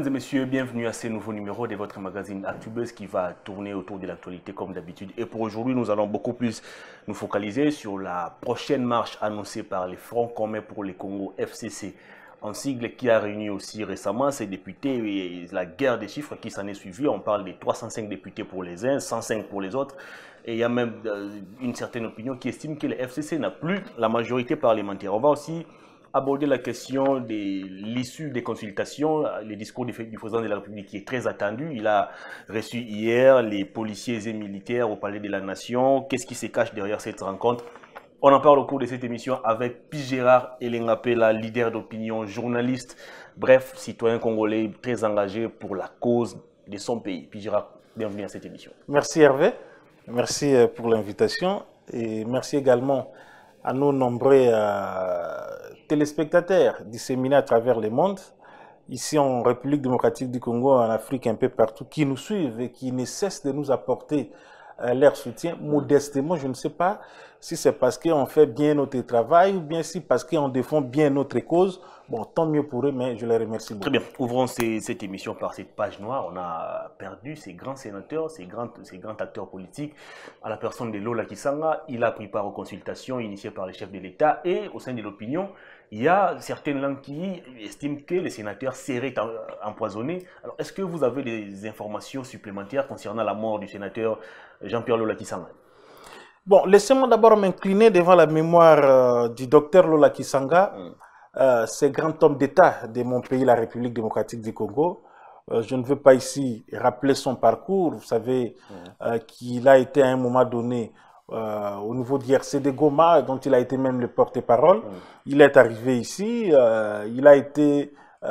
Mesdames et messieurs, bienvenue à ce nouveau numéro de votre magazine Actubuzz qui va tourner autour de l'actualité comme d'habitude. Et pour aujourd'hui, nous allons beaucoup plus nous focaliser sur la prochaine marche annoncée par les Fronts communs pour le Congo, FCC. Un sigle qui a réuni aussi récemment ses députés et la guerre des chiffres qui s'en est suivie. On parle de 305 députés pour les uns, 105 pour les autres. Et il y a même une certaine opinion qui estime que le FCC n'a plus la majorité parlementaire. On va aussi aborder la question de l'issue des consultations, le discours du président de la République qui est très attendu. Il a reçu hier les policiers et militaires au Palais de la Nation. Qu'est-ce qui se cache derrière cette rencontre? On en parle au cours de cette émission avec Gérard Elengapela, leader d'opinion, journaliste, bref, citoyen congolais très engagé pour la cause de son pays. Gérard, bienvenue à cette émission. Merci Hervé, merci pour l'invitation et merci également à nos nombreux téléspectateurs disséminés à travers le monde, ici en République démocratique du Congo, en Afrique, un peu partout, qui nous suivent et qui ne cessent de nous apporter leur soutien modestement. Je ne sais pas si c'est parce qu'on fait bien notre travail ou bien si parce qu'on défend bien notre cause. Bon, tant mieux pour eux, mais je les remercie beaucoup. Très bien. Ouvrons cette émission par cette page noire. On a perdu ces grands sénateurs, ces grands acteurs politiques. À la personne de Lola Kisanga, il a pris part aux consultations initiées par les chefs de l'État et au sein de l'opinion, il y a certaines langues qui estiment que les sénateurs seraient empoisonnés. Alors, est-ce que vous avez des informations supplémentaires concernant la mort du sénateur Jean-Pierre Lola Kisanga? Bon, laissez-moi d'abord m'incliner devant la mémoire du docteur Lola Kisanga, ce grand homme d'État de mon pays, la République démocratique du Congo. Je ne veux pas ici rappeler son parcours. Vous savez qu'il a été à un moment donné au niveau du RCD Goma, dont il a été même le porte-parole. Il est arrivé ici, il a été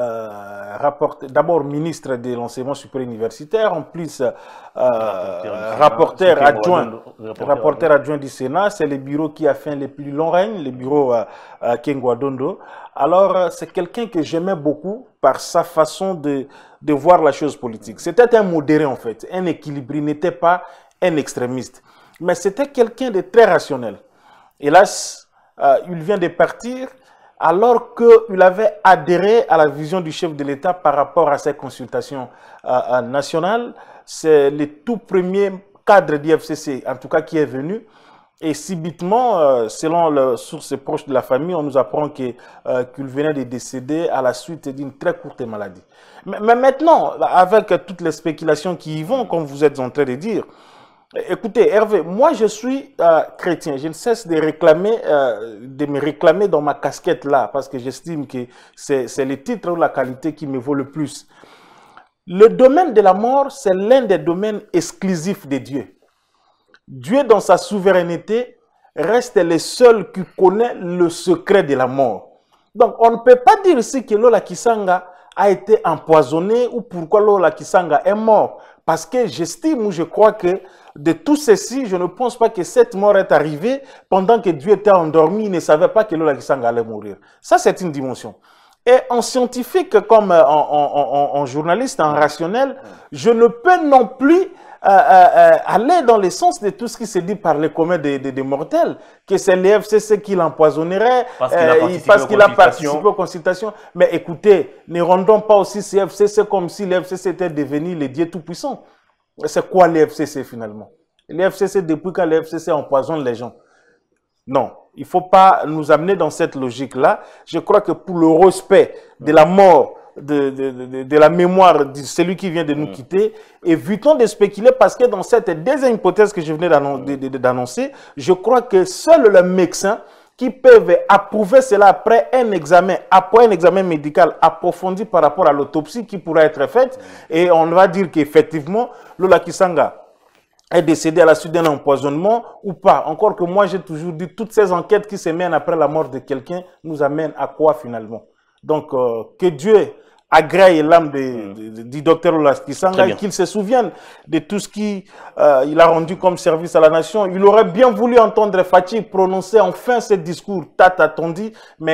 d'abord ministre de l'enseignement supérieur universitaire, en plus rapporteur adjoint du Sénat. C'est le bureau qui a fait le plus long règne, le bureau Kengwa Dondo. Alors c'est quelqu'un que j'aimais beaucoup par sa façon de voir la chose politique. C'était un modéré en fait, un équilibré, il n'était pas un extrémiste. Mais c'était quelqu'un de très rationnel. Hélas, il vient de partir alors qu'il avait adhéré à la vision du chef de l'État par rapport à ces consultations nationales. C'est le tout premier cadre du FCC, en tout cas, qui est venu. Et subitement, selon les sources proches de la famille, on nous apprend qu'il venait de décéder à la suite d'une très courte maladie. Mais maintenant, avec toutes les spéculations qui y vont, comme vous êtes en train de dire, écoutez, Hervé, moi je suis chrétien. Je ne cesse de me réclamer dans ma casquette là, parce que j'estime que c'est le titre ou la qualité qui me vaut le plus. Le domaine de la mort, c'est l'un des domaines exclusifs de Dieu. Dieu, dans sa souveraineté, reste le seul qui connaît le secret de la mort. Donc, on ne peut pas dire ici que Lola Kisanga a été empoisonné ou pourquoi Lola Kisanga est mort. Parce que j'estime ou je crois que de tout ceci, je ne pense pas que cette mort est arrivée pendant que Dieu était endormi, il ne savait pas que Lola Kisanga allait mourir. Ça, c'est une dimension. Et en scientifique, comme en journaliste, en rationnel, je ne peux non plus aller dans le sens de tout ce qui se dit par les communs des mortels, que c'est le FCC qui l'empoisonnerait, parce qu'il a participé aux consultations. Mais écoutez, ne rendons pas aussi ce FCC comme si le FCC était devenu le Dieu tout-puissant. C'est quoi le FCC finalement? Le FCC, depuis quand le FCC empoisonne les gens? Non, il ne faut pas nous amener dans cette logique-là. Je crois que pour le respect de la mort, de la mémoire de celui qui vient de nous quitter, évitons de spéculer parce que dans cette deuxième hypothèse que je venais d'annoncer, je crois que seuls les médecins qui peuvent approuver cela après un examen médical approfondi par rapport à l'autopsie qui pourra être faite, et on va dire qu'effectivement, Lola Kisanga est décédé à la suite d'un empoisonnement ou pas. Encore que moi, j'ai toujours dit, toutes ces enquêtes qui se mènent après la mort de quelqu'un nous amènent à quoi finalement? Donc, que Dieu agrée l'âme du docteur Lola Kisanga, qu'il se souvienne de tout ce qu'il a rendu comme service à la nation. Il aurait bien voulu entendre Fathi prononcer enfin ce discours tant attendu, mais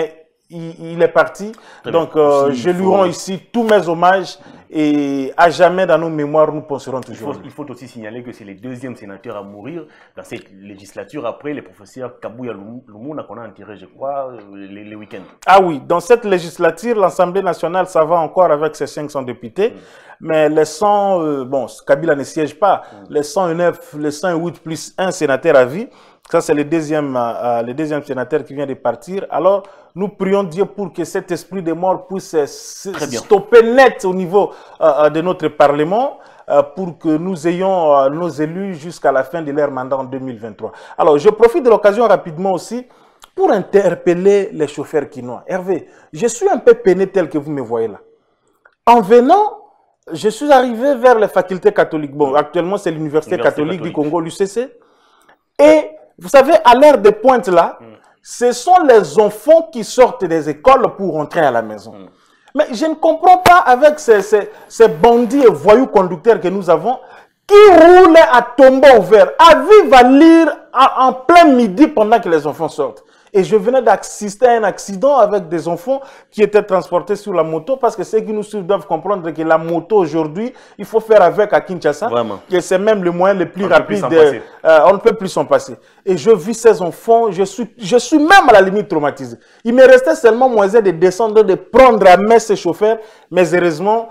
il est parti. Donc, je lui rends ici tous mes hommages et à jamais dans nos mémoires, nous penserons toujours. Il faut aussi signaler que c'est le deuxième sénateur à mourir dans cette législature après le professeur Kabouya Lumuna qu'on a enterré, je crois, les week-ends. Ah oui, dans cette législature, l'Assemblée nationale, ça va encore avec ses 500 députés. Mais les 100, bon, Kabila ne siège pas, les 109, les 108 plus un sénateur à vie. Ça, c'est le deuxième sénateur qui vient de partir. Alors, nous prions Dieu pour que cet esprit de mort puisse stopper net au niveau de notre Parlement pour que nous ayons nos élus jusqu'à la fin de leur mandat en 2023. Alors, je profite de l'occasion rapidement aussi pour interpeller les chauffeurs quinois. Hervé, je suis un peu peiné tel que vous me voyez là. En venant, je suis arrivé vers les facultés catholiques. Bon, actuellement, c'est l'Université catholique du Congo, l'UCC. Et vous savez, à l'heure de pointe là, ce sont les enfants qui sortent des écoles pour rentrer à la maison. Mais je ne comprends pas avec ces bandits et voyous conducteurs que nous avons qui roulent à tombeau ouvert, à vivre à lire en plein midi pendant que les enfants sortent. Et je venais d'assister à un accident avec des enfants qui étaient transportés sur la moto parce que ceux qui nous suivent doivent comprendre que la moto aujourd'hui, il faut faire avec à Kinshasa. Vraiment. Et c'est même le moyen le plus rapide. On ne peut plus s'en passer. Et je vis ces enfants, je suis même à la limite traumatisé. Il me restait seulement moyen de descendre, de prendre à main ces chauffeurs. Mais heureusement,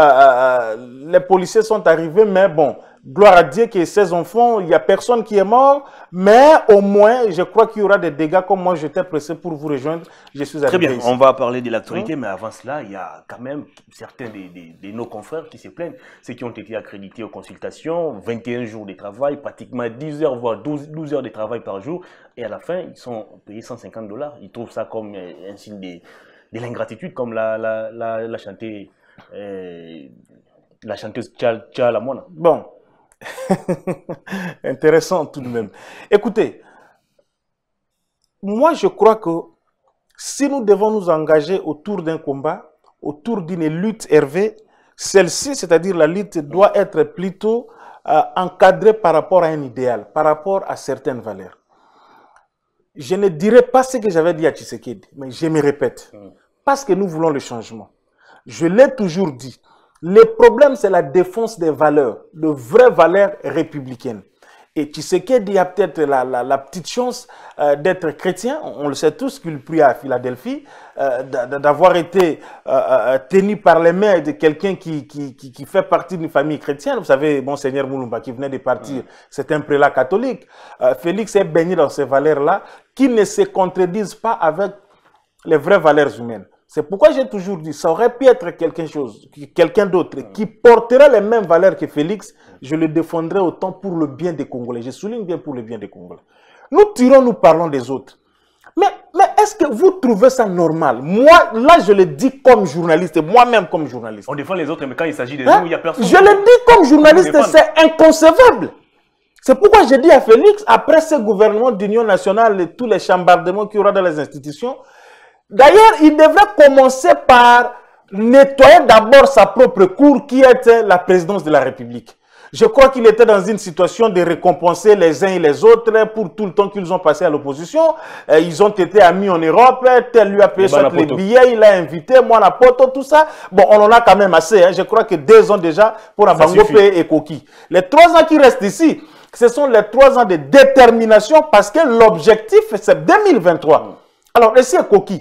les policiers sont arrivés, mais bon. Gloire à Dieu que ces enfants, il n'y a personne qui est mort, mais au moins, je crois qu'il y aura des dégâts comme moi, j'étais pressé pour vous rejoindre. Je suis arrivé. Très bien, ici. On va parler de l'actualité, mais avant cela, il y a quand même certains de nos confrères qui se plaignent, ceux qui ont été accrédités aux consultations, 21 jours de travail, pratiquement 10 heures, voire 12 heures de travail par jour, et à la fin, ils sont payés $150. Ils trouvent ça comme un signe de l'ingratitude, comme la chanteuse Tcha Lamona. Bon. Intéressant tout de même. Écoutez, moi je crois que si nous devons nous engager autour d'un combat, autour d'une lutte, Hervé, celle-ci, c'est-à-dire la lutte, doit être plutôt encadrée par rapport à un idéal, par rapport à certaines valeurs. Je ne dirai pas ce que j'avais dit à Tshisekedi, mais je me répète, parce que nous voulons le changement. Je l'ai toujours dit. Le problème, c'est la défense des valeurs, de vraies valeurs républicaines. Et Tshisekedi a peut-être la petite chance d'être chrétien. On le sait tous qu'il prie à Philadelphie, d'avoir été tenu par les mains de quelqu'un qui fait partie d'une famille chrétienne. Vous savez, Monseigneur Moulumba qui venait de partir, c'est un prélat catholique. Félix est baigné dans ces valeurs-là qui ne se contredisent pas avec les vraies valeurs humaines. C'est pourquoi j'ai toujours dit, ça aurait pu être quelqu'un d'autre qui porterait les mêmes valeurs que Félix, je le défendrais autant pour le bien des Congolais. Je souligne bien pour le bien des Congolais. Nous tirons, nous parlons des autres. Mais est-ce que vous trouvez ça normal? Moi, là, je le dis comme journaliste, moi-même comme journaliste. On défend les autres, mais quand il s'agit de nous, il n'y a personne. Je le dis comme journaliste, c'est inconcevable. C'est pourquoi j'ai dit à Félix, après ce gouvernement d'union nationale et tous les chambardements qu'il y aura dans les institutions, d'ailleurs, il devrait commencer par nettoyer d'abord sa propre cour qui était la présidence de la République. Je crois qu'il était dans une situation de récompenser les uns et les autres pour tout le temps qu'ils ont passé à l'opposition. Ils ont été amis en Europe, tel lui a payé les billets, il a invité, moi la poto, tout ça. Bon, on en a quand même assez. Hein. Je crois que 2 ans déjà pour Abangope et Koki. Les 3 ans qui restent ici, ce sont les 3 ans de détermination parce que l'objectif, c'est 2023. Alors, ici, Koki.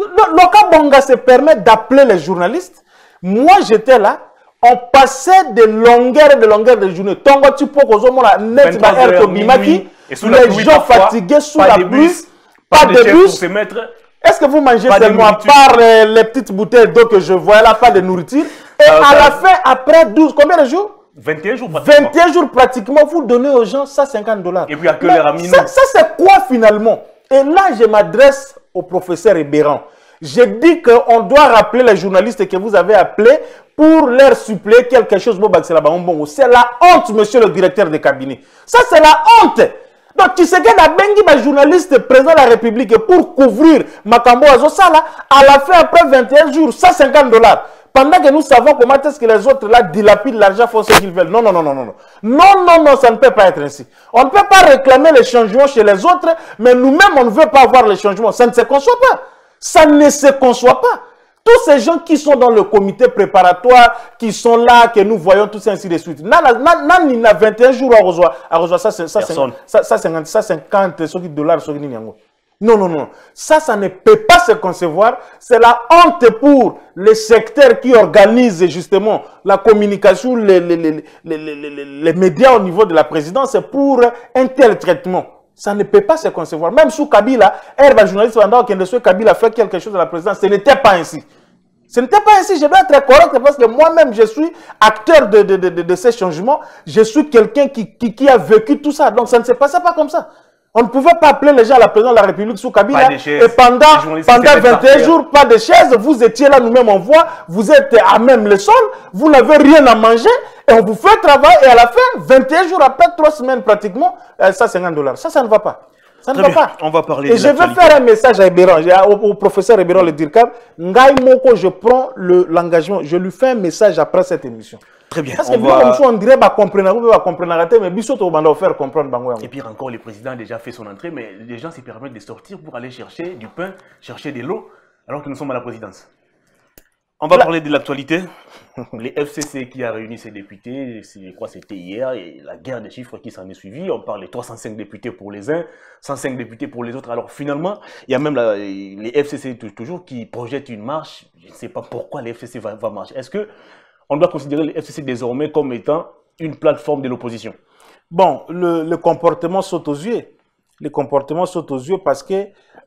Loka Bonga se permet d'appeler les journalistes. Moi, j'étais là. On passait de longueurs de journée. Tongo Tipo Kozomona, net ba air Tobimaki. Les gens fatigués sous la pluie. Pas de bus. Est-ce que vous mangez seulement à part les petites bouteilles d'eau que je vois là, pas de nourriture? Et à la fin, après 12, combien de jours? 21 jours pratiquement. 21 jours pratiquement, vous donnez aux gens $150. Et puis, à que les ramines. Ça c'est quoi finalement? Et là, je m'adresse au professeur Ebéran. Je dis qu'on doit rappeler les journalistes que vous avez appelés pour leur suppléer quelque chose. C'est la honte, monsieur le directeur de cabinet. Ça, c'est la honte. Donc, tu sais que la bengi, ma journaliste président de la République, pour couvrir Makambo Azosala, à la fin, après 21 jours, $150. Pendant que nous savons comment est-ce que les autres là dilapident l'argent, font ce qu'ils veulent. Non, non, non, non, non. Non, non, non, ça ne peut pas être ainsi. On ne peut pas réclamer les changements chez les autres, mais nous-mêmes, on ne veut pas avoir les changements. Ça ne se conçoit pas. Ça ne se conçoit pas. Tous ces gens qui sont dans le comité préparatoire, qui sont là, que nous voyons tous ainsi de suite. Il a 21 jours à rejoindre ça, 50 dollars. Non, non, non. Ça ne peut pas se concevoir. C'est la honte pour les secteurs qui organisent justement la communication, les médias au niveau de la présidence pour un tel traitement. Ça ne peut pas se concevoir. Même sous Kabila, un journaliste pendant que Kabila fait quelque chose à la présidence, ce n'était pas ainsi. Ce n'était pas ainsi. Je dois être correct parce que moi-même, je suis acteur de ces changements. Je suis quelqu'un qui a vécu tout ça. Donc, ça ne se passait pas comme ça. On ne pouvait pas appeler les gens à la présidence de la République sous Kabila. Et pendant 21 jours, pas de chaises, vous étiez là, nous-mêmes on voit, vous êtes à même le sol, vous n'avez rien à manger, et on vous fait travailler, et à la fin, 21 jours après, 3 semaines pratiquement, ça 50 dollars. Ça ne va pas. Ça ne va pas. On va parler et je vais faire un message à Ebéron, au professeur Ebéron le Dirkab. Ngai Moko, je prends l'engagement, je lui fais un message après cette émission. Très bien. Parce que on dirait qu'on comprendre, mais Bissot on va faire comprendre. Et puis encore, le président a déjà fait son entrée, mais les gens se permettent de sortir pour aller chercher du pain, chercher de l'eau, alors que nous sommes à la présidence. On va parler de l'actualité. Les FCC qui a réuni ses députés, je crois que c'était hier, et la guerre des chiffres qui s'en est suivie. On parle de 305 députés pour les uns, 105 députés pour les autres. Alors finalement, il y a même les FCC toujours qui projettent une marche. Je ne sais pas pourquoi les FCC va marcher. Est-ce que on doit considérer les FCC désormais comme étant une plateforme de l'opposition? Bon, le comportement saute aux yeux. Le comportement saute aux yeux parce que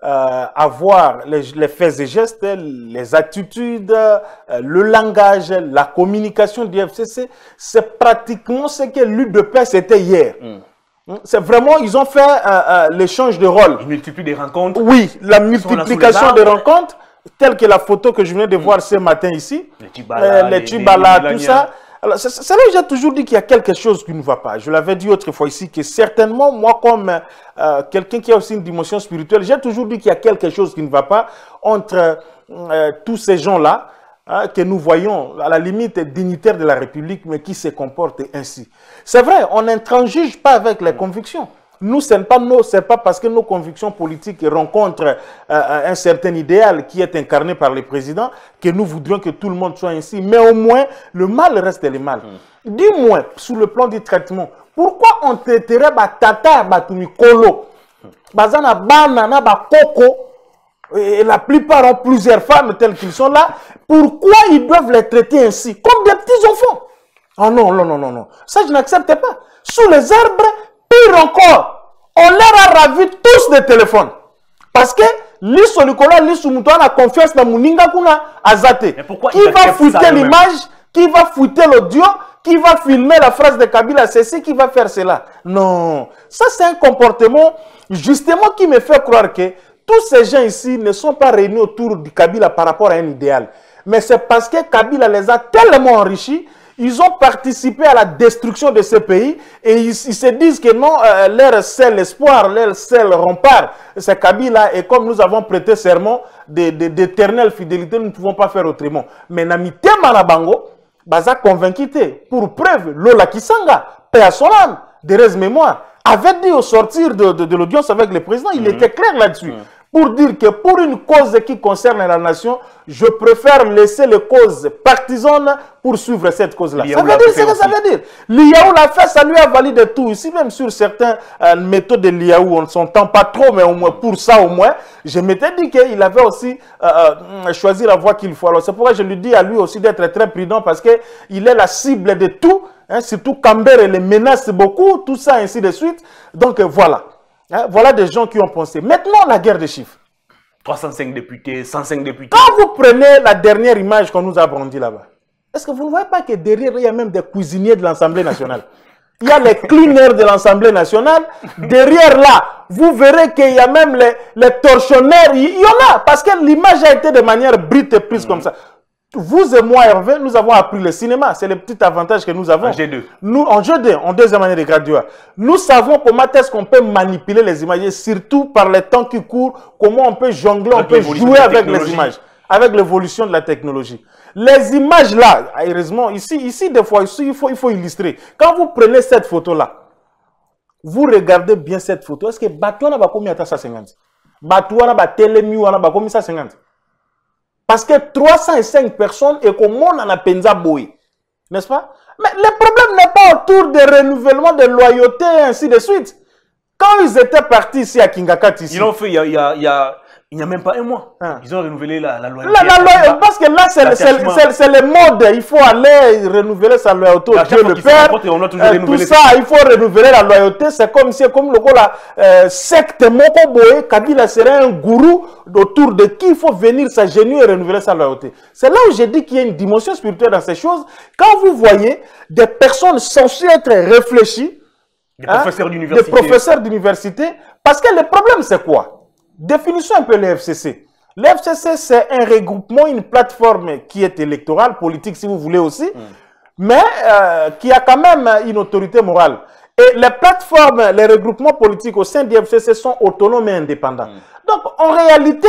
avoir les faits et gestes, les attitudes, le langage, la communication du FCC, c'est pratiquement ce que l'UDPS était hier. C'est vraiment, ils ont fait l'échange de rôles. Ils multiplient des rencontres. Oui, la multiplication des rencontres, telle que la photo que je venais de voir ce matin ici. Les Tibala, tout ça. Alors, c'est là où j'ai toujours dit qu'il y a quelque chose qui ne va pas. Je l'avais dit autrefois ici que certainement, moi comme quelqu'un qui a aussi une dimension spirituelle, j'ai toujours dit qu'il y a quelque chose qui ne va pas entre tous ces gens-là que nous voyons à la limite dignitaires de la République, mais qui se comportent ainsi. C'est vrai, on n'intransige pas avec les convictions. Nous, ce n'est pas parce que nos convictions politiques rencontrent un certain idéal qui est incarné par le président que nous voudrions que tout le monde soit ainsi. Mais au moins, le mal reste le mal. Dis-moi, sur le plan du traitement, pourquoi on traiterait Tata Batumikolo, Bazana Banana Bakoko, et la plupart ont plusieurs femmes telles qu'ils sont là, pourquoi ils doivent les traiter ainsi, comme des petits enfants? Oh non, non, non, non, non. Ça, je n'accepte pas. Sous les arbres, pire encore, on leur a ravi tous des téléphones. Parce que l'Issolikola, l'Issumutoa a confiance dans Mouninga Kuna Azate. Qui va fouetter l'image, qui va fouetter l'audio, qui va filmer la phrase de Kabila, c'est ce qui va faire cela. Non, ça c'est un comportement justement qui me fait croire que tous ces gens ici ne sont pas réunis autour de Kabila par rapport à un idéal. Mais c'est parce que Kabila les a tellement enrichis. Ils ont participé à la destruction de ce pays et ils se disent que non, leur seul espoir, leur seul rempart, c'est Kabila. Et comme nous avons prêté serment d'éternelle fidélité, nous ne pouvons pas faire autrement. Mais Namite Manabango, Baza convaincu, pour preuve, Lola Kisanga, paix à son âme, Thérèse Mémoire, avait dit au sortir de l'audience avec le président, il était clair là-dessus. Pour dire que pour une cause qui concerne la nation, je préfère laisser les causes partisanes pour suivre cette cause-là. Ça veut dire ce que ça veut dire. Liaou l'a fait, ça lui a validé tout. Ici, même sur certaines méthodes de Liaou, on ne s'entend pas trop, mais au moins pour ça, au moins, je m'étais dit qu'il avait aussi choisi la voie qu'il faut. Alors c'est pourquoi je lui dis à lui aussi d'être très prudent parce qu'il est la cible de tout, hein, surtout Camber les menace beaucoup, tout ça, ainsi de suite. Donc voilà. Hein, voilà des gens qui ont pensé. Maintenant, la guerre des chiffres. 305 députés, 105 députés. Quand vous prenez la dernière image qu'on nous a brandie là-bas, est-ce que vous ne voyez pas que derrière, il y a même des cuisiniers de l'Assemblée nationale? Il y a les cleaners de l'Assemblée nationale. Derrière là, vous verrez qu'il y a même les tortionnaires. Il y en a, parce que l'image a été de manière brute et prise comme ça. Vous et moi, Hervé, nous avons appris le cinéma. C'est le petit avantage que nous avons. En G2. Nous, en G2, en deuxième année de graduat. Nous savons comment est-ce qu'on peut manipuler les images, et surtout par les temps qui courent, comment on peut jongler, on peut jouer avec les images, avec l'évolution de la technologie. Les images là, heureusement, ici des fois, il faut illustrer. Quand vous prenez cette photo-là, vous regardez bien cette photo. Est-ce que Batouana va combien à 150? Batouana va Telemi ou va combien 150? Parce que 305 personnes et comme on en a penza boy. N'est-ce pas? Mais le problème n'est pas autour des renouvellements de loyauté et ainsi de suite. Quand ils étaient partis ici à Kingakati, ils l'ont fait il n'y a même pas un mois. Ils ont renouvelé la loyauté. Parce que là, c'est le mode. Il faut aller renouveler sa loyauté au Dieu le Père. Tout ça, il faut renouveler la loyauté. C'est comme la secte Mokoboé, Kabila serait un gourou autour de qui il faut venir s'agenouiller et renouveler sa loyauté. C'est là où j'ai dit qu'il y a une dimension spirituelle dans ces choses. Quand vous voyez des personnes censées être réfléchies, des professeurs d'université, parce que le problème c'est quoi? Définissons un peu le FCC. Le FCC, c'est un regroupement, une plateforme qui est électorale, politique si vous voulez aussi, mais qui a quand même une autorité morale. Et les plateformes, les regroupements politiques au sein du FCC sont autonomes et indépendants. Donc, en réalité,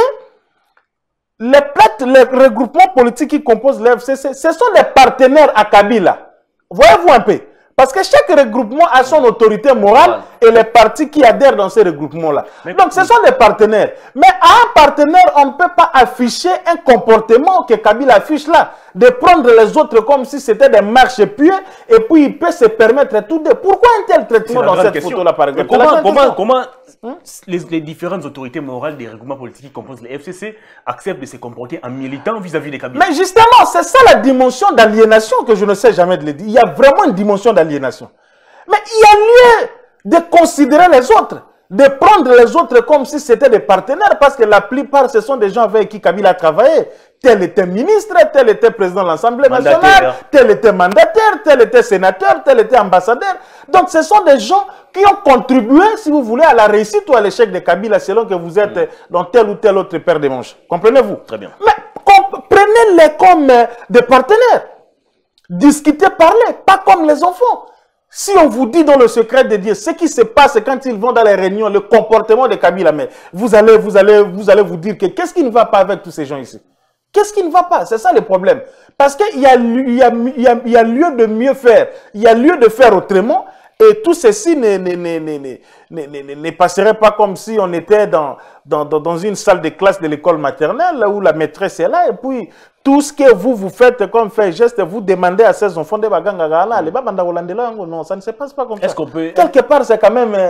les regroupements politiques qui composent le FCC, ce sont les partenaires à Kabila. Voyez-vous un peu? Parce que chaque regroupement a son autorité morale et les partis qui adhèrent dans ces regroupements-là. Donc, ce sont des partenaires. Mais à un partenaire, on ne peut pas afficher un comportement que Kabila affiche là. De prendre les autres comme si c'était des marches pieux et puis il peut se permettre tout de... Pourquoi un tel traitement dans cette photo-là, par exemple? Comment les différentes autorités morales des regroupements politiques qui composent les FCC acceptent de se comporter en militant vis-à-vis des Kabila? Mais justement, c'est ça la dimension d'aliénation que je ne sais jamais de le dire. Il y a vraiment une dimension d'aliénation. Mais il y a lieu de considérer les autres, de prendre les autres comme si c'était des partenaires, parce que la plupart, ce sont des gens avec qui Kabila a travaillé. Tel était ministre, tel était président de l'Assemblée nationale, tel était mandataire, tel était sénateur, tel était ambassadeur. Donc, ce sont des gens qui ont contribué, si vous voulez, à la réussite ou à l'échec de Kabila, selon que vous êtes dans tel ou tel autre paire de manches. Comprenez-vous? Très bien. Mais prenez-les comme des partenaires. Discutez, parlez, pas comme les enfants. Si on vous dit dans le secret de Dieu ce qui se passe quand ils vont dans les réunions, le comportement de Kabila, mais vous allez vous dire que qu'est-ce qui ne va pas avec tous ces gens ici? Qu'est-ce qui ne va pas? C'est ça le problème. Parce qu'il y a lieu de mieux faire. Il y a lieu de faire autrement. Et tout ceci ne passerait pas comme si on était dans une salle de classe de l'école maternelle où la maîtresse est là. Et puis, tout ce que vous faites comme fait geste, vous demandez à ces enfants de Bagangagala, non, ça ne se passe pas comme ça. Quelque part, c'est quand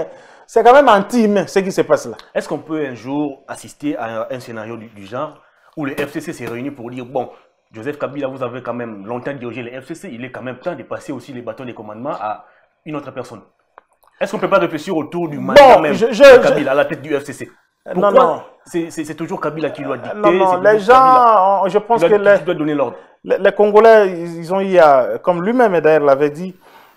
même anti-humain ce qui se passe là. Est-ce qu'on peut un jour assister à un scénario du genre où le FCC s'est réuni pour dire, bon, Joseph Kabila, vous avez quand même longtemps dirigé le FCC, il est quand même temps de passer aussi les bâtons de commandement à une autre personne. Est-ce qu'on ne peut pas réfléchir autour du mandat même de Kabila à la tête du FCC? Pourquoi non. C'est toujours Kabila qui doit dicter? Non, les gens, je pense que doit donner l'ordre. Les Congolais, ils ont eu, comme lui-même d'ailleurs l'avait dit,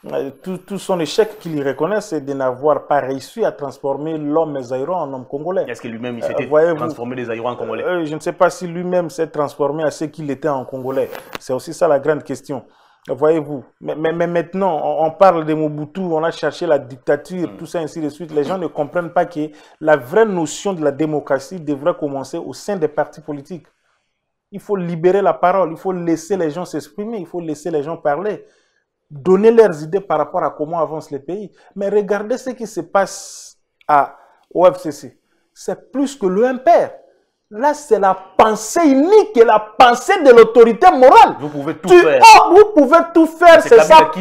tout son échec qu'il reconnaît, c'est de n'avoir pas réussi à transformer l'homme zaïrois en homme congolais. Est-ce que lui-même, il s'était transformé des Zaïrois en Congolais? Je ne sais pas si lui-même s'est transformé à ce qu'il était en Congolais. C'est aussi ça la grande question. Voyez-vous, mais maintenant, on parle de Mobutu, on a cherché la dictature, tout ça, ainsi de suite. Les gens ne comprennent pas que la vraie notion de la démocratie devrait commencer au sein des partis politiques. Il faut libérer la parole, il faut laisser les gens s'exprimer, il faut laisser les gens parler, donner leurs idées par rapport à comment avance le pays. Mais regardez ce qui se passe au FCC. C'est plus que le impair. Là, c'est la pensée unique et la pensée de l'autorité morale. Vous pouvez tout faire. Vous pouvez tout faire, c'est sa pensée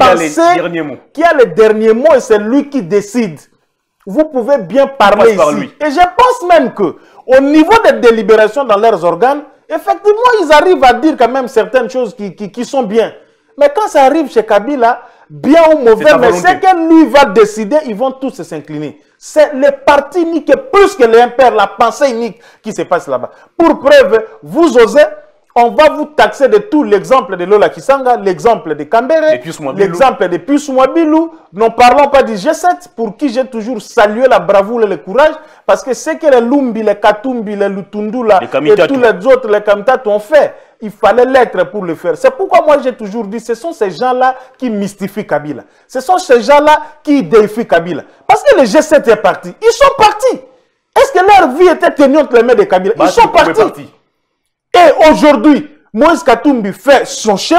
qui a les derniers mots et c'est lui qui décide. Vous pouvez bien parler ici. Et je pense même que au niveau des délibérations dans leurs organes, effectivement, ils arrivent à dire quand même certaines choses qui sont bien. Mais quand ça arrive chez Kabila, bien ou mauvais, mais c'est que lui va décider, ils vont tous s'incliner. C'est le parti unique plus que l'impair, la pensée unique qui se passe là-bas. Pour preuve, vous osez, on va vous taxer de tout l'exemple de Lola Kisanga, l'exemple de Kambere, l'exemple de Pius Mwabilou. N'en parlons pas du G7, pour qui j'ai toujours salué la bravoure et le courage, parce que ce que les Lumbi, les Katumbi, les Lutundula et tous les autres, les Kamtat ont fait, il fallait l'être pour le faire. C'est pourquoi moi j'ai toujours dit, ce sont ces gens-là qui mystifient Kabila. Ce sont ces gens-là qui déifient Kabila. Parce que le G7 est parti. Ils sont partis. Est-ce que leur vie était tenue entre les mains de Kabila? Ils sont partis. Et aujourd'hui, Moïse Katumbi fait son chemin.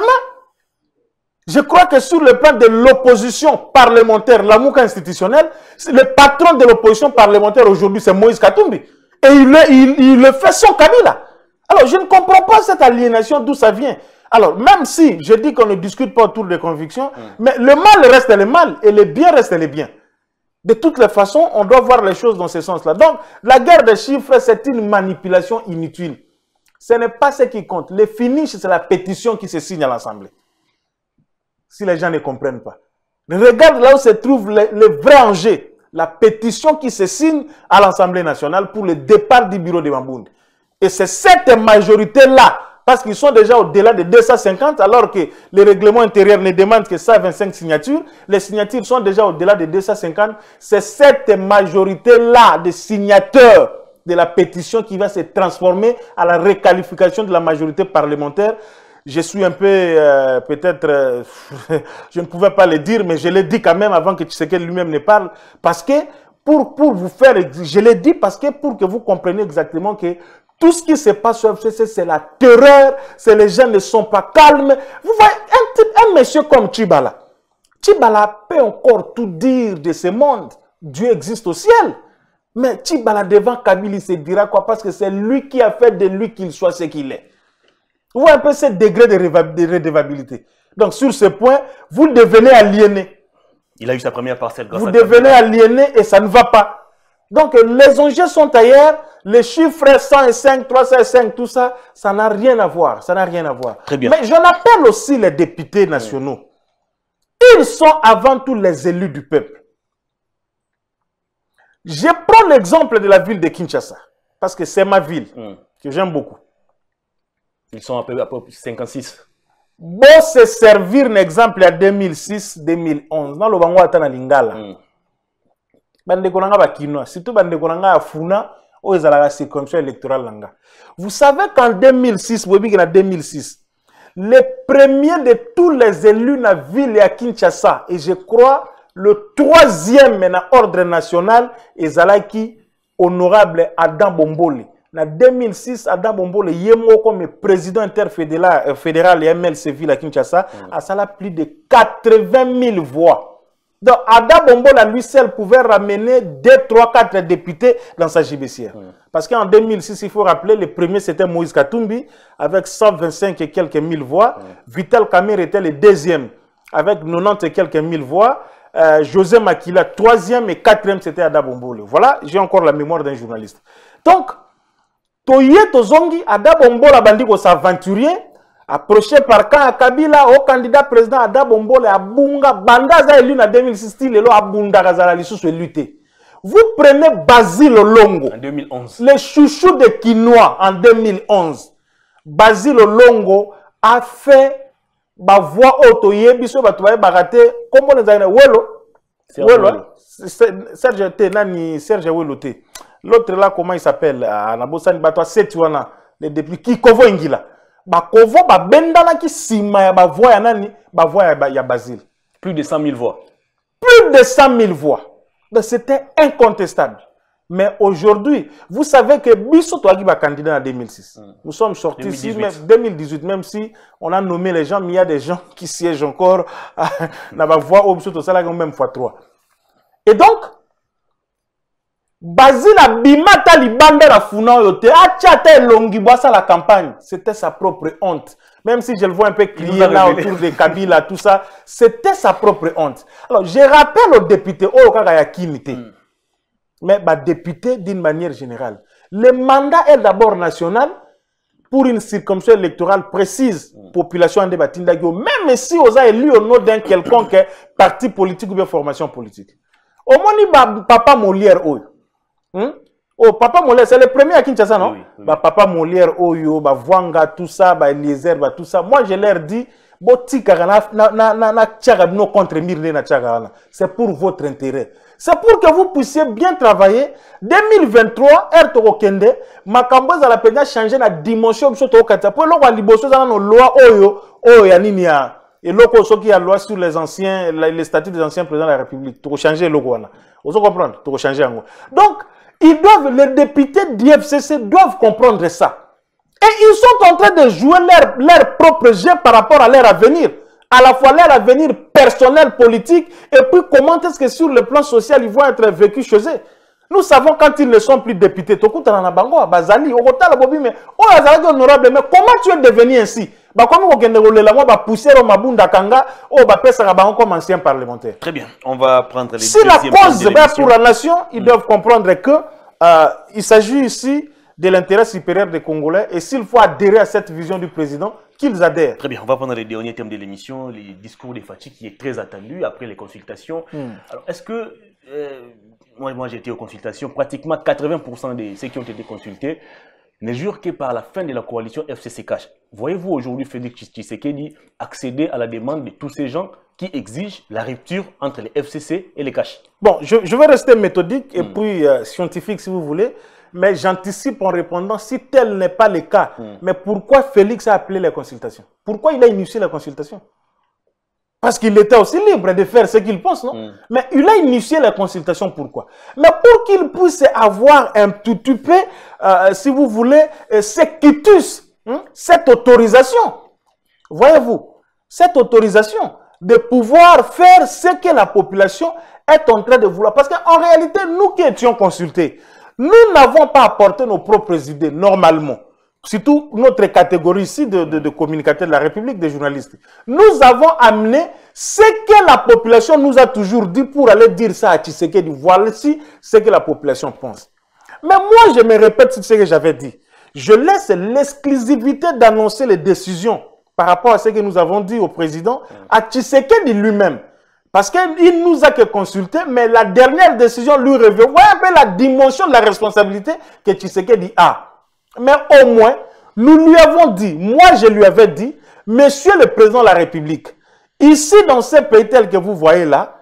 Je crois que sur le plan de l'opposition parlementaire, l'amour institutionnel, le patron de l'opposition parlementaire aujourd'hui, c'est Moïse Katumbi. Et il le fait sans Kabila. Alors, je ne comprends pas cette aliénation, d'où ça vient. Alors, même si je dis qu'on ne discute pas autour des convictions, mais le mal reste le mal et le bien reste le bien. De toutes les façons, on doit voir les choses dans ce sens-là. Donc, la guerre des chiffres, c'est une manipulation inutile. Ce n'est pas ce qui compte. Le finish, c'est la pétition qui se signe à l'Assemblée. Si les gens ne comprennent pas. Regarde là où se trouve le vrai enjeu. La pétition qui se signe à l'Assemblée nationale pour le départ du bureau de Mamboundé. Et c'est cette majorité-là, parce qu'ils sont déjà au-delà de 250, alors que le règlement intérieur ne demande que 125 signatures. Les signatures sont déjà au-delà de 250. C'est cette majorité-là de signateurs de la pétition qui va se transformer à la requalification de la majorité parlementaire. Je suis un peu, peut-être, je ne pouvais pas le dire, mais je l'ai dit quand même avant que Tshisekedi lui-même ne parle, parce que pour vous faire, je l'ai dit parce que pour que vous compreniez exactement que tout ce qui se passe sur FCC, c'est la terreur, c'est les gens ne sont pas calmes. Vous voyez, un monsieur comme Tchibala peut encore tout dire de ce monde. Dieu existe au ciel. Mais Tchibala devant Kabila, il se dira quoi? Parce que c'est lui qui a fait de lui qu'il soit ce qu'il est. Vous voyez un peu ce degré de redevabilité. Donc sur ce point, vous devenez aliéné. Il a eu sa première parcelle grâce vous devenez aliéné et ça ne va pas. Donc les enjeux sont ailleurs. Les chiffres 105, 305, tout ça, ça n'a rien à voir. Ça n'a rien à voir. Très bien. Mais j'en appelle aussi les députés nationaux. Ils sont avant tout les élus du peuple. Je prends l'exemple de la ville de Kinshasa. Parce que c'est ma ville que j'aime beaucoup. Ils sont à peu 56. Bon, se servir un exemple à 2006-2011. Dans le Bango Atana Lingala. Bande Konanga Bakinoa. Surtout Bande Konanga Afuna. La circonscription électorale. Vous savez qu'en 2006, le premier de tous les élus de la ville est à Kinshasa, et je crois le troisième dans l'ordre national est Zalaki honorable Adam Bombole. En 2006, Adam Bombole est comme président interfédéral et MLC ville à Kinshasa, a plus de 80 000 voix. Donc, Ada Bombola, lui seul, pouvait ramener 2, 3, 4 députés dans sa JBCR. Parce qu'en 2006, il faut rappeler, le premier, c'était Moïse Katumbi, avec 125 et quelques mille voix. Vital Kamerhe était le deuxième, avec 90 et quelques mille voix. José Makila, troisième et quatrième, c'était Ada Bombola. Voilà, j'ai encore la mémoire d'un journaliste. Donc, Toye Tozongi, Ada Bombola, Bandiko s'aventurer, approché par Kabila au candidat président Ada Bombola à Bunga Bandaza élu en 2006 il est à Bunda Gazala sous lutter. Vous prenez Basile Longo en 2011. Le chouchou de Quinoa en 2011. Basile Longo a fait ma voix autoyé biso batubaye baraté comme on a Welo Serge Tenani Serge Welo T. L'autre là comment il s'appelle à Nabosani Batwa Setuana le depuis qui Kovo Ingila. Bakovo bendana ki sima ya bavoix ya nani bavoix ya Basile. Plus de 100 000 voix. Plus de 100 000 voix. Donc c'était incontestable. Mais aujourd'hui, vous savez que Bisso Touagi va candidat en 2006. Nous sommes sortis ici, 2018, même si on a nommé les gens, mais il y a des gens qui siègent encore dans la voix au Bisso Touagi même fois 3. Et donc, Basile Abimata Libanda la Funa Yote, Achate Longi Boissa la campagne, c'était sa propre honte. Même si je le vois un peu crier là autour de Kabila, tout ça, c'était sa propre honte. Alors, je rappelle aux députés, au Kagayakimite, mais bah, députés d'une manière générale. Le mandat est d'abord national pour une circonscription électorale précise, population en débat, même si on a élu au nom d'un quelconque parti politique ou bien formation politique. Au moins, Papa Molière, oh, Papa Molière, c'est le premier à Kinshasa, non? Oui, oui. Bah, Papa Molière, Oyo, bah, Vwanga, tout ça, bah, Eliezer, bah, tout ça. Moi, je leur dis, c'est pour votre intérêt. C'est pour que vous puissiez bien travailler. 2023, Ertokende, Makambo za la peine changer la dimension de ce kata. Pour l'on va libérer dans nos lois, Yaninia. Et l'autre qui a loi sur les anciens, les statuts des anciens présidents de la République. Pour changer le logo. Vous comprenez? Pour changer en gros. Donc, ils doivent, les députés d'IFCC doivent comprendre ça. Et ils sont en train de jouer leur propre jeu par rapport à leur avenir. À la fois leur avenir personnel, politique, et puis comment est-ce que sur le plan social, ils vont être vécus chez eux. Nous savons quand ils ne sont plus députés. Bazali, mais comment tu es devenu ainsi? Comme ancien parlementaire. Très bien, on va prendre les si la cause pour la nation, ils doivent comprendre que il s'agit ici de l'intérêt supérieur des Congolais et s'il faut adhérer à cette vision du président, qu'ils adhèrent. Très bien, on va prendre les derniers thèmes de l'émission, les discours de Fachi qui est très attendu après les consultations. Alors, est-ce que, moi j'ai été aux consultations, pratiquement 80% de ceux qui ont été consultés ne jurent que par la fin de la coalition FCC-Cash. Voyez-vous aujourd'hui Félix Tshisekedi accéder à la demande de tous ces gens qui exigent la rupture entre les FCC et les Cash? Bon, je vais rester méthodique et puis scientifique si vous voulez. Mais j'anticipe en répondant, si tel n'est pas le cas, mais pourquoi Félix a appelé les consultations? Pourquoi il a initié la consultation? Parce qu'il était aussi libre de faire ce qu'il pense, non? Mais il a initié la consultation, pourquoi? Mais pour qu'il puisse avoir un tout peu, si vous voulez, ce quitus, cette autorisation, voyez-vous, cette autorisation de pouvoir faire ce que la population est en train de vouloir. Parce qu'en réalité, nous qui étions consultés, nous n'avons pas apporté nos propres idées, normalement. Surtout notre catégorie ici de communicateurs de la République, des journalistes. Nous avons amené ce que la population nous a toujours dit pour aller dire ça à Tshisekedi. Voici ce que la population pense. Mais moi, je me répète ce que j'avais dit. Je laisse l'exclusivité d'annoncer les décisions par rapport à ce que nous avons dit au président, à Tshisekedi lui-même. Parce qu'il nous a que consulté, mais la dernière décision lui revient. Vous voyez un peu la dimension de la responsabilité que Tshisekedi a. Mais au moins, nous lui avons dit, moi je lui avais dit, Monsieur le Président de la République, ici dans ces pays tels que vous voyez là,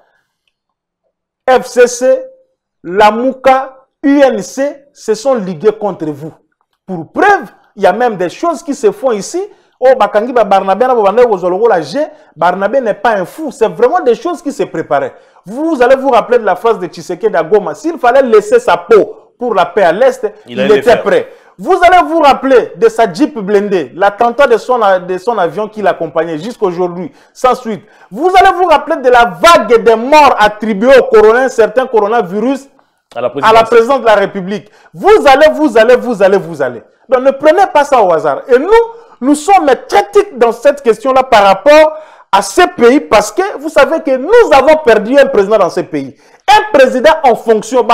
FCC, Lamouka, UNC se sont ligués contre vous. Pour preuve, il y a même des choses qui se font ici. Oh, Bakangi, Barnabé, Barnabé n'est pas un fou. C'est vraiment des choses qui se préparaient. Vous allez vous rappeler de la phrase de Tshisekedi à Goma. S'il fallait laisser sa peau pour la paix à l'Est, il était prêt. Vous allez vous rappeler de sa Jeep blindée, l'attentat de son avion qui l'accompagnait jusqu'aujourd'hui, sans suite. Vous allez vous rappeler de la vague des morts attribuées au coronavirus, certains coronavirus, à la présidence de la République. Vous allez. Donc ne prenez pas ça au hasard. Et nous sommes critiques dans cette question-là par rapport à ces pays parce que vous savez que nous avons perdu un président dans ces pays. Un président en fonction.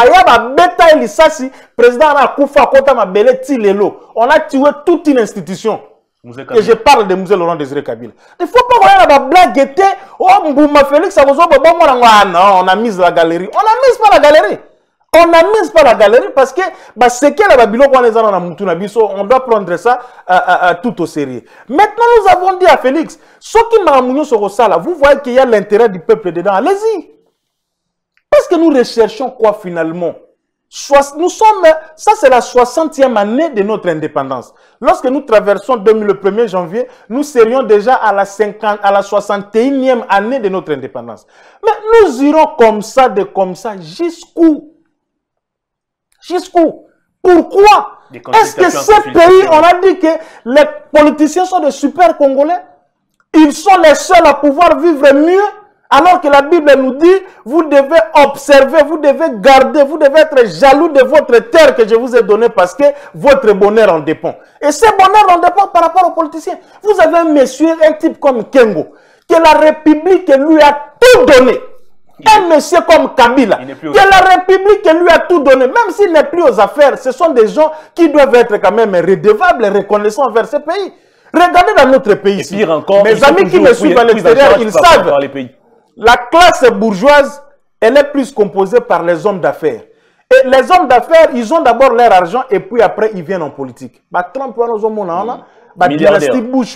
On a tué toute une institution. Et je parle de Moussé Laurent Désiré Kabila. Il ne faut pas voir la blague. Oh, Mbouma Félix, non, on a mis la galerie. On n'a mis pas la galerie. On n'a mis pas la galerie parce que c'est que la Babylone, on doit prendre ça tout au sérieux. Maintenant, nous avons dit à Félix, ce qui m'a amené sur ça, vous voyez qu'il y a l'intérêt du peuple dedans. Allez-y. Parce que nous recherchons quoi finalement? Nous sommes, ça c'est la 60e année de notre indépendance. Lorsque nous traversons le 1er janvier, nous serions déjà à la 61e année de notre indépendance. Mais nous irons comme ça jusqu'où? Jusqu'où? Pourquoi? Est-ce que ces pays, on a dit que les politiciens sont des super Congolais? Ils sont les seuls à pouvoir vivre mieux? Alors que la Bible nous dit, vous devez observer, vous devez garder, vous devez être jaloux de votre terre que je vous ai donnée parce que votre bonheur en dépend. Et ce bonheur en dépend par rapport aux politiciens. Vous avez un monsieur, un type comme Kengo, que la République lui a tout donné. Un monsieur comme Kabila, que la République lui a tout donné, même s'il n'est plus aux affaires, ce sont des gens qui doivent être quand même redevables et reconnaissants envers ce pays. Regardez dans notre pays ici. Mes amis qui me suivent à l'extérieur, ils savent. La classe bourgeoise, elle est plus composée par les hommes d'affaires. Et les hommes d'affaires, ils ont d'abord leur argent et puis après, ils viennent en politique. Trump, dynastie Bush,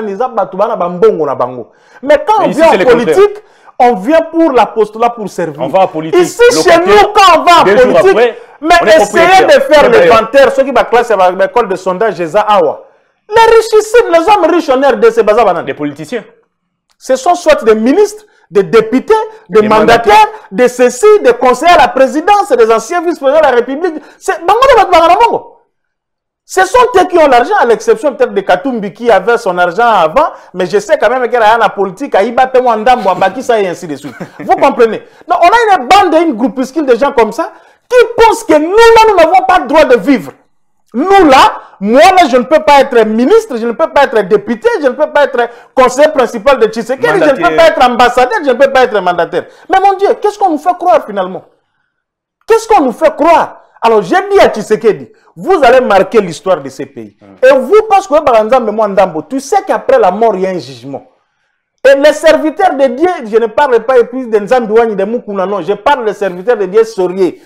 mais quand on vient en politique, on vient pour l'apostolat, pour servir. On va en politique. Ici, chez nous, quand on va en politique, mais essayez de faire l'inventaire, ceux qui ont classé à l'école de sondage, les richissimes, les hommes riches en RDC, des politiciens. Ce sont soit des ministres, des députés, des mandataires, des ceci, des conseillers à la présidence, des anciens vice-présidents de la République. Ce sont eux qui ont l'argent, à l'exception peut-être de Katumbi qui avait son argent avant, mais je sais quand même qu'il y a la politique, à Iba Pemwandam, et ainsi de suite. Vous comprenez? Donc on a une bande, une groupuscule de gens comme ça qui pensent que nous, là, nous n'avons pas le droit de vivre. Nous, là, moi, là, je ne peux pas être ministre, je ne peux pas être député, je ne peux pas être conseiller principal de Tshisekedi, je ne peux pas être ambassadeur, je ne peux pas être mandataire. Mais mon Dieu, qu'est-ce qu'on nous fait croire finalement? Qu'est-ce qu'on nous fait croire? Alors, j'ai dit à Tshisekedi, vous allez marquer l'histoire de ces pays. Et vous, parce que tu sais qu'après la mort, il y a un jugement. Et les serviteurs de Dieu, je ne parle pas plus de Nzambouani, de Moukouna, non, je parle des serviteurs de Dieu sérieux.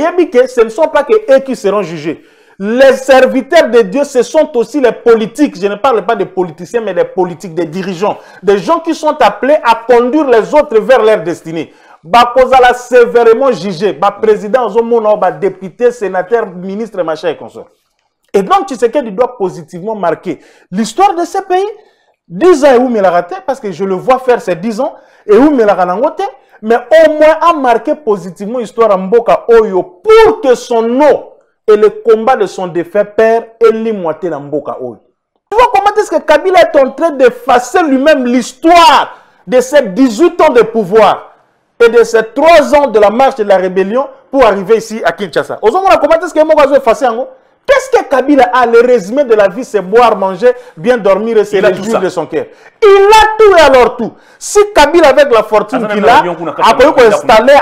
Ce ne sont pas que eux qui seront jugés. Les serviteurs de Dieu, ce sont aussi les politiques. Je ne parle pas des politiciens, mais des politiques, des dirigeants. Des gens qui sont appelés à conduire les autres vers leur destinée. Bakozala sévèrement jugé. Président, député, sénateur, ministre, machin et consort. Et donc, tu sais qu'il doit positivement marquer l'histoire de ces pays. 10 ans et où me l'a raté, parce que je le vois faire ces 10 ans, et où me l'a raté, mais au moins à marquer positivement l'histoire en Mboka Oyo pour que son nom et le combat de son défunt père ait l'imoité dans Mboka Oyo. Tu vois comment est-ce que Kabila est en train d'effacer lui-même l'histoire de ces 18 ans de pouvoir et de ces 3 ans de la marche de la rébellion pour arriver ici à Kinshasa. Comment est-ce que Mboka Oyo effacé en gros? Qu'est-ce que Kabila a? Le résumé de la vie, c'est boire, manger, bien dormir et se réjouir de son cœur. Il a tout et alors tout. Si Kabila, avec la fortune qu'il a, a installé,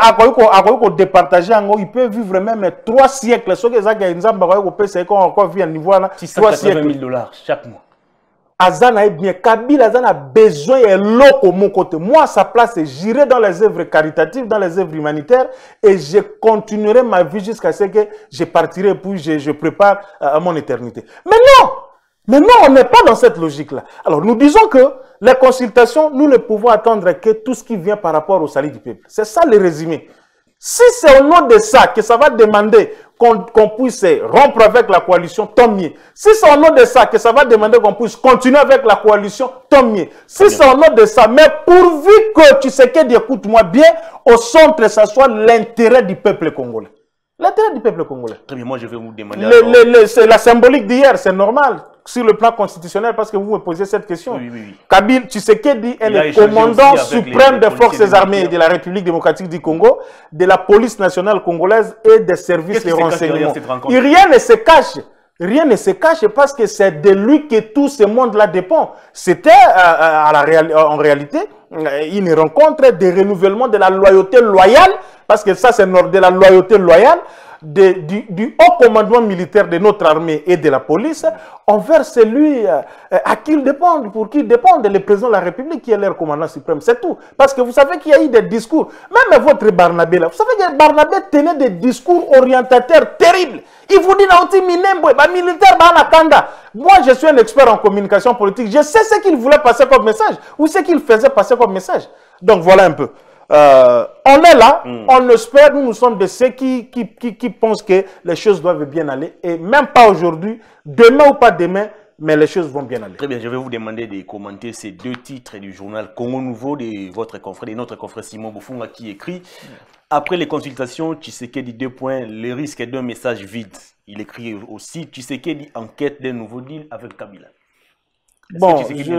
a départagé, il peut vivre même 3 siècles. Ce que c'est encore vit à niveau 3 siècles. $680 chaque mois. Azana est bien. Kabila a besoin de l'eau mon côté. Moi, à sa place, j'irai dans les œuvres caritatives, dans les œuvres humanitaires et je continuerai ma vie jusqu'à ce que je partirai puis je prépare à mon éternité. Mais non, on n'est pas dans cette logique-là. Alors, nous disons que les consultations, nous ne pouvons attendre que tout ce qui vient par rapport au salut du peuple. C'est ça le résumé. Si c'est au nom de ça que ça va demander qu'on puisse rompre avec la coalition, tant mieux. Si c'est au nom de ça que ça va demander qu'on puisse continuer avec la coalition, tant mieux. Si c'est au nom de ça, mais pourvu que tu sais que, écoute-moi bien, au centre, ça soit l'intérêt du peuple congolais. L'intérêt du peuple congolais. Très bien, moi je vais vous demander... C'est la symbolique d'hier, c'est normal. Sur le plan constitutionnel, parce que vous me posez cette question. Oui. Kabila Tshisekedi est le commandant suprême des forces armées de la République démocratique du Congo, de la police nationale congolaise et des services de renseignement. Et rien ne se cache. Rien ne se cache parce que c'est de lui que tout ce monde-là dépend. C'était en réalité une rencontre de renouvellement de la loyauté loyale, parce que ça c'est de la loyauté loyale, du haut commandement militaire de notre armée et de la police envers celui à qui ils dépendent, pour qui ils dépendent, le président de la République qui est leur commandant suprême. C'est tout. Parce que vous savez qu'il y a eu des discours, même votre Barnabé là, vous savez que Barnabé tenait des discours orientateurs terribles. Il vous dit militaire, moi je suis un expert en communication politique, je sais ce qu'il voulait passer comme message ou ce qu'il faisait passer comme message. Donc voilà un peu. On est là, on espère, nous sommes de ceux qui pensent que les choses doivent bien aller. Et même pas aujourd'hui, demain ou pas demain, mais les choses vont bien aller. Très bien, je vais vous demander de commenter ces 2 titres du journal Congo Nouveau de votre confrère, de notre confrère Simon Boufunga qui écrit « Après les consultations, Tshisekedi 2 points, le risque d'un message vide ». Il écrit aussi « Tshisekedi enquête d'un nouveau deal avec Kabila ». Bon,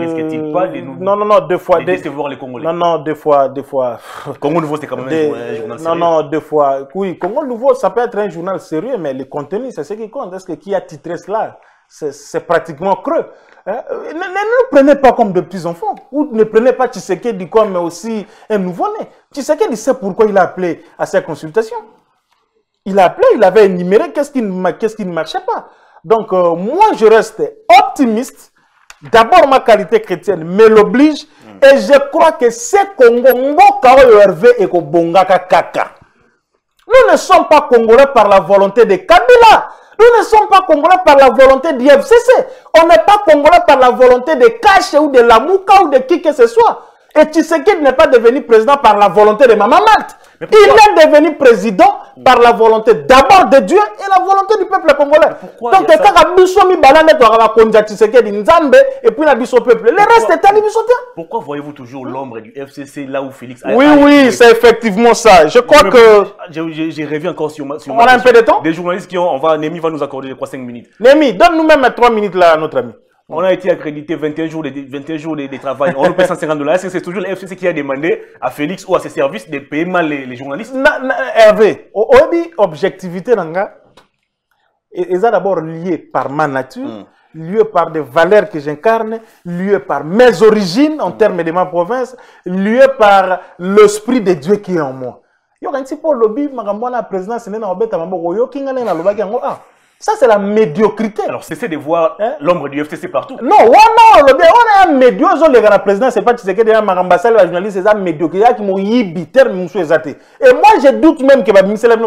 non, deux fois. Décevoir les Congolais. Non, deux fois. Congo Nouveau, c'est quand même un journal sérieux. Non, 2 fois. Oui, Congo Nouveau, ça peut être un journal sérieux, mais le contenu, c'est ce qui compte. Est-ce que qui a titré cela? C'est pratiquement creux. Ne nous prenez pas comme de petits enfants. Ou ne prenez pas Tshisekedi comme aussi un nouveau-né. Tshisekedi sait pourquoi il a appelé à ces consultations. Il a appelé, il avait énuméré qu'est-ce qui ne marchait pas. Donc, moi, je reste optimiste. D'abord, ma qualité chrétienne me l'oblige et je crois que c'est Congo Mboka Hervé et Kobongaka Kaka. Nous ne sommes pas Congolais par la volonté de Kabila. Nous ne sommes pas Congolais par la volonté du FCC. On n'est pas Congolais par la volonté de Kache ou de Lamouka ou de qui que ce soit. Et Tshisekedi n'est pas devenu président par la volonté de Maman Malte. Il est devenu président par la volonté d'abord de Dieu et la volonté du peuple congolais. Donc, et puis la peuple. Le reste est à l'Ibissotia. Pourquoi voyez-vous toujours l'ombre du FCC là où Félix a... Oui, c'est effectivement ça. Je crois que... J'ai revu encore sur on a un peu de temps. Des journalistes qui ont... Némi va nous accorder, je crois, 5 minutes. Némi, donne-nous même 3 minutes là à notre ami. On a été accrédité 21 jours de travail. On nous paie $150. Est-ce que c'est toujours le FCC qui a demandé à Félix ou à ses services de payer mal les journalistes? Hervé, objectivité, et ça d'abord lié par ma nature, lié par des valeurs que j'incarne, lié par mes origines en termes de ma province, lié par l'esprit de Dieu qui est en moi. Ça, c'est la médiocrité. Alors, cessez de voir l'ombre du FCC partout. Non, on a un médiocre, le président, c'est pas Tshisekedi, l'ambassade, la journaliste, c'est un médiocre, qui m'a yibi, terme, et moi, je doute même que $50.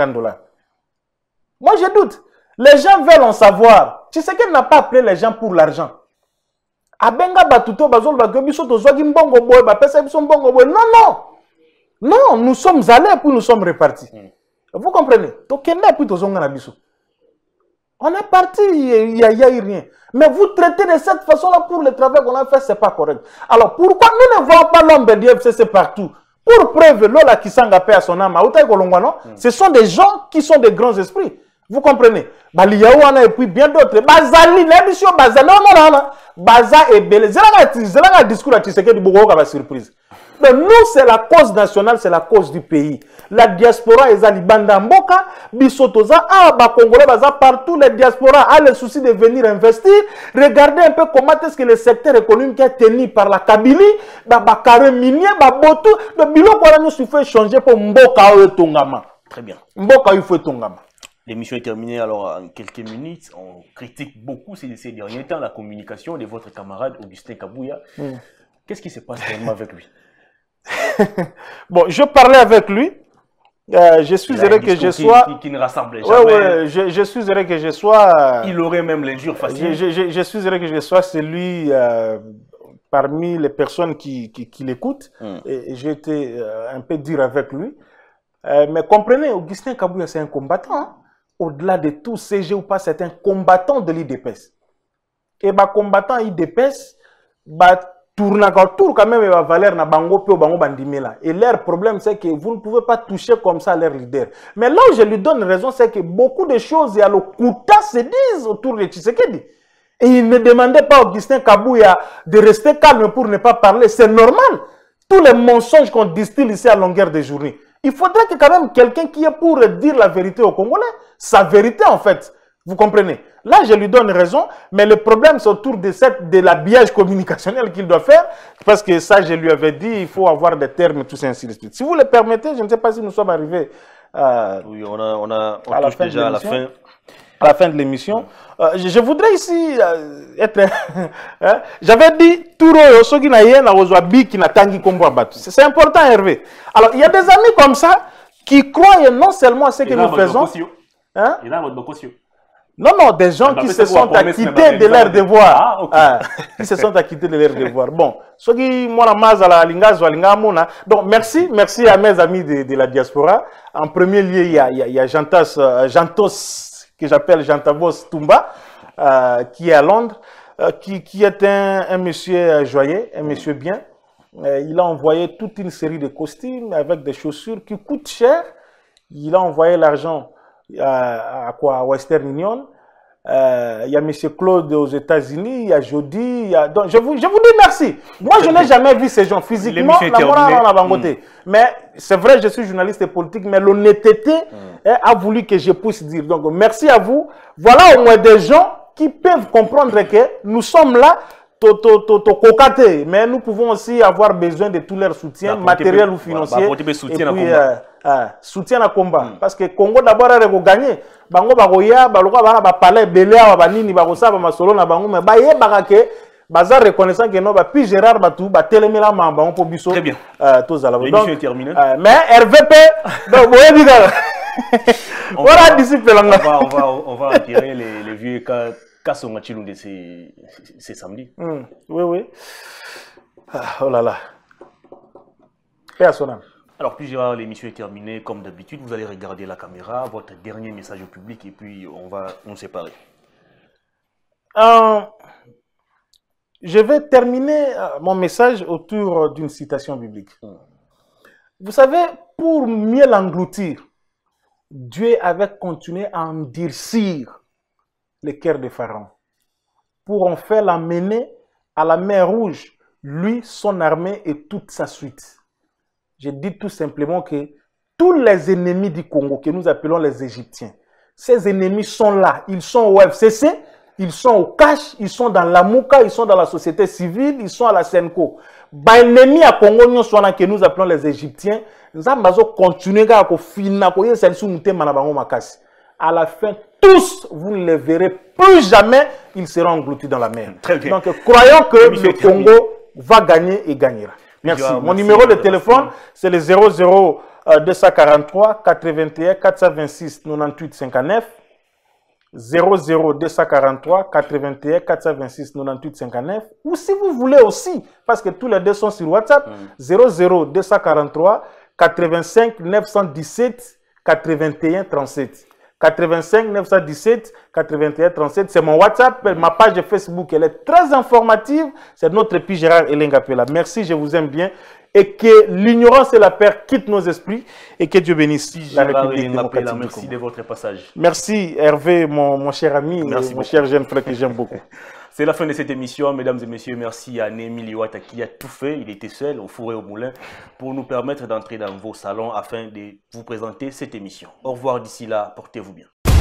Moi, je doute. Les gens veulent en savoir. Tshisekedi n'a pas appelé les gens pour l'argent. Abenga batuto, bazol, bagobiso, tozwagi mbongo boy, bapesa biso mbongo boy. Non, non. Non, nous sommes allés, puis nous sommes repartis. Vous comprenez? On est parti, il n'y a rien. Mais vous traitez de cette façon-là pour le travail qu'on a fait, ce n'est pas correct. Alors pourquoi nous ne voyons pas l'homme du FCC partout? Pour preuve, Lola Kisanga paix à son âme, ce sont des gens qui sont des grands esprits. Vous comprenez? Et puis bien d'autres. Bazali, l'émission Bazali, non, Baza et Belé. C'est un discours à Tshisekedi Bougou qui surprise. Donc nous, c'est la cause nationale, c'est la cause du pays. La diaspora est ali Bandamboka, Bisotoza, Congolais, Baza partout, les diasporas a le souci de venir investir. Regardez un peu comment est-ce que le secteur économique est tenu par la Kabylie, Bakare minier, Babotu, le bilan qu'on a nous fait changer pour Mboka ou Tongama. Très bien. Mboka ou faut Tongama. L'émission est terminée, alors en quelques minutes, on critique beaucoup ces derniers temps la communication de votre camarade Augustin Kabouya. Qu'est-ce qui se passe réellement avec lui? Bon, je parlais avec lui. Je suis heureux que je sois. Qui ne rassemble jamais. Je suis heureux que je sois. Il aurait même l'injure facile. Je suis heureux que je sois celui parmi les personnes qui l'écoutent. Et j'ai été un peu dur avec lui. Mais comprenez, Augustin Kabouya, c'est un combattant. Hein? Au-delà de tout, CG ou pas, c'est un combattant de l'IDPS. Et combattant IDPS, tourne autour quand même, Valère na bango pe bango bandimela. Et leur problème, c'est que vous ne pouvez pas toucher comme ça leur leader. Mais là où je lui donne raison, c'est que beaucoup de choses, il y a le Kouta se disent autour de Tshisekedi. Et il ne demandait pas à Augustin Kabouya de rester calme pour ne pas parler. C'est normal. Tous les mensonges qu'on distille ici à longueur de journée. Il faudrait que quand même quelqu'un qui est pour dire la vérité aux Congolais, sa vérité en fait. Vous comprenez? Là, je lui donne raison, mais le problème, c'est autour de l'habillage communicationnel qu'il doit faire, parce que ça, je lui avais dit, il faut avoir des termes, tout ça, ainsi de suite. Si vous le permettez, je ne sais pas si nous sommes arrivés oui, on touche déjà à la fin. À la fin de l'émission. Je voudrais ici être... J'avais dit, c'est important, Hervé. Alors, il y a des amis comme ça qui croient non seulement à ce que nous faisons... Hein? Il y a votre bocosio. Non, non, des gens qui se sont acquittés de leur devoir. Qui se sont acquittés de leur devoir. Bon, donc merci à mes amis de la diaspora. En premier lieu, il y a Jantos, que j'appelle Jantavos Tumba, qui est à Londres, qui est un monsieur joyeux, un monsieur bien. Il a envoyé toute une série de costumes avec des chaussures qui coûtent cher. Il a envoyé l'argent à Western Union. Il y a M. Claude aux États-Unis, il y a Jody. Donc, je vous dis merci. Moi, je n'ai jamais vu ces gens physiquement. Mais c'est vrai, je suis journaliste et politique, mais l'honnêteté a voulu que je puisse dire. Donc, merci à vous. Voilà au moins des gens qui peuvent comprendre que nous sommes là. Mais nous pouvons aussi avoir besoin de tout leur soutien, matériel ou financier. Et puis, soutien à combat. Parce que Congo d'abord a gagné. Bango bagoya, baloka ba palais belea ba nini ba kosa ba masolo na bango mais ba ye barake bazar reconnaissant que non ba puis Gérard Batou ba telemela ma bango po biso. Très bien. Tous à la l'émission est terminée. Mais RVP donc boye diga. Voilà disciple là. On va attirer les vieux Kassonga Chilunde c'est samedi. Oui. Oh là là. Personnel. Alors, puis Gérard, l'émission est terminée. Comme d'habitude, vous allez regarder la caméra, votre dernier message au public, et puis on va nous séparer. Je vais terminer mon message autour d'une citation biblique. Vous savez, pour mieux l'engloutir, Dieu avait continué à endurcir le cœur de Pharaon. pour en faire l'amener à la mer Rouge, lui, son armée et toute sa suite. Je dis tout simplement que tous les ennemis du Congo, que nous appelons les Égyptiens, ces ennemis sont là, ils sont au FCC, ils sont au cash, ils sont dans la Mouka, ils sont dans la société civile, ils sont à la Senko. Les ennemis à Congo, que nous appelons les Égyptiens, nous allons continuer à à la fin, tous, vous ne les verrez plus jamais, ils seront engloutis dans la mer. Donc, croyons que le Congo va gagner et gagnera. Merci. Mon numéro de téléphone, c'est le 00 243 81 426 98 59. 00 243 81 426 98 59. Ou si vous voulez aussi, parce que tous les deux sont sur WhatsApp, 00 243 85 917 81 37. 85 917 81 37, c'est mon WhatsApp, ma page de Facebook, elle est très informative, c'est notre épi Gérard Elengapela. Merci, je vous aime bien, et que l'ignorance et la peur quittent nos esprits, et que Dieu bénisse la République démocratique. Merci de votre passage. Merci Hervé, mon cher ami, mon cher jeune frère que j'aime beaucoup. C'est la fin de cette émission, mesdames et messieurs. Merci à Némi Liwata qui a tout fait. Il était seul au four et au moulin pour nous permettre d'entrer dans vos salons afin de vous présenter cette émission. Au revoir d'ici là, portez-vous bien.